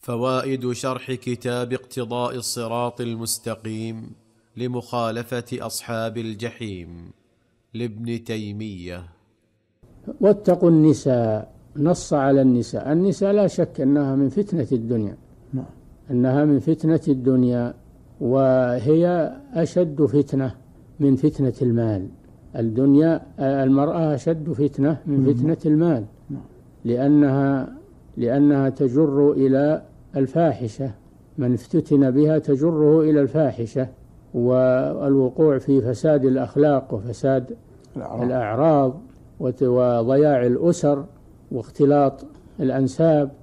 فوائد شرح كتاب اقتضاء الصراط المستقيم لمخالفة أصحاب الجحيم لابن تيمية. واتقوا النساء، نص على النساء. النساء لا شك أنها من فتنة الدنيا، أنها من فتنة الدنيا، وهي أشد فتنة من فتنة المال. الدنيا، المرأة أشد فتنة من فتنة المال، لأنها تجر إلى الفاحشة. من افتتن بها تجره إلى الفاحشة والوقوع في فساد الأخلاق وفساد الأعراض وضياع الأسر واختلاط الأنساب.